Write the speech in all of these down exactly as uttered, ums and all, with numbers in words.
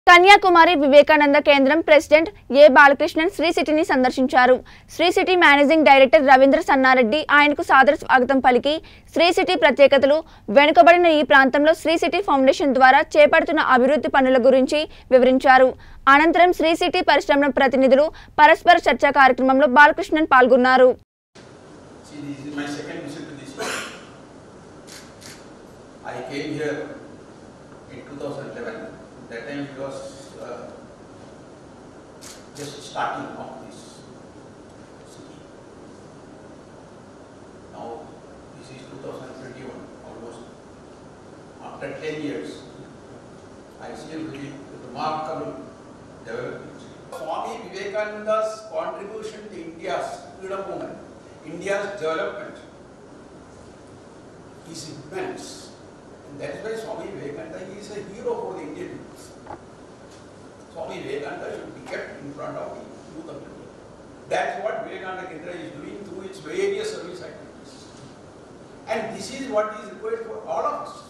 కన్యాకుమారి వివేకానంద కేంద్రం ప్రెసిడెంట్ ఏ బాలకృష్ణన్ శ్రీ సిటీని సందర్శించారు. Sri City managing director Ravindra Sannareddy ఆయనకు సాదర స్వాగతం పలికి శ్రీ సిటీ ప్రత్యేకతలు, వెనుకబడిన ఈ ప్రాంతంలో శ్రీ సిటీ ఫౌండేషన్ ద్వారా చేపడుతున్న అభివృద్ధి పనుల గురించి వివరించారు. అనంతరం శ్రీ సిటీ పరిశ్రమల ప్రతినిధులు పరస్పర చర్చా కార్యక్రమంలో బాలకృష్ణన్ పాల్గొన్నారు. I came here in two thousand eleven. That time it was uh, just starting of this city. Now this is two thousand twenty-one, almost after ten years. I see a very remarkable development. Swami Vivekananda's contribution to India's freedom movement, India's development is immense. And that is why Swami Vivekananda is a hero for the Indian people. Swami Vivekananda should be kept in front of the youth of India. That's what Vivekananda Kendra is doing through its various service activities. And this is what is required for all of us.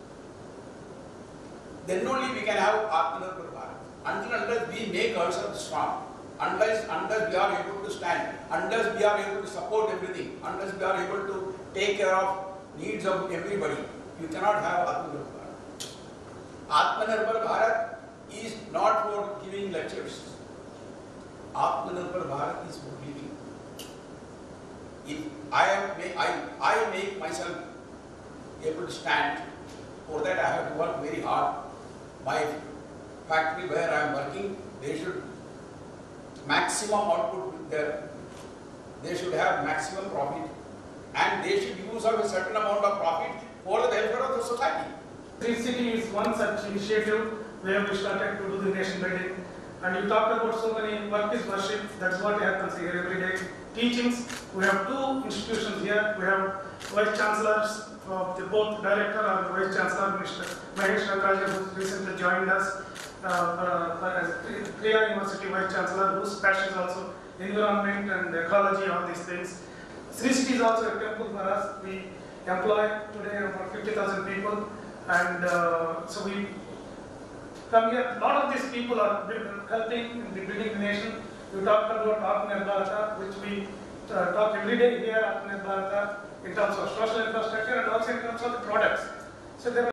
Then only we can have Atmanirbhar Bharat. Until unless we make ourselves strong, unless, unless we are able to stand, unless we are able to support everything, unless we are able to take care of needs of everybody, you cannot have Atmanirbhar Bharat. Atmanirbhar Bharat is not for giving lectures. Atmanirbhar Bharat is for living. If I am, I, I make myself able to stand, for that I have to work very hard. My factory where I am working, they should maximum output there. They should have maximum profit, and they should use up a certain amount of profit for the welfare of the society. Sri City is one such initiative where we started to do the nation building, and you talked about so many work is worship. That's what happens here every day. Teachings. We have two institutions here. We have vice chancellors of the both director and vice chancellor, Mister Mahesh Rakraj, who recently joined us uh, uh, as Kriya University vice chancellor, whose passion is also environment and ecology, all these things. Sri City is also a temple for us. We employ today about fifty thousand people, and uh, so we come here. A lot of these people are helping in the building the nation. We talked about Atmanirbhar Bharat, which we uh, talk every day here, Atmanirbhar Bharat, in terms of social infrastructure and also in terms of the products. So there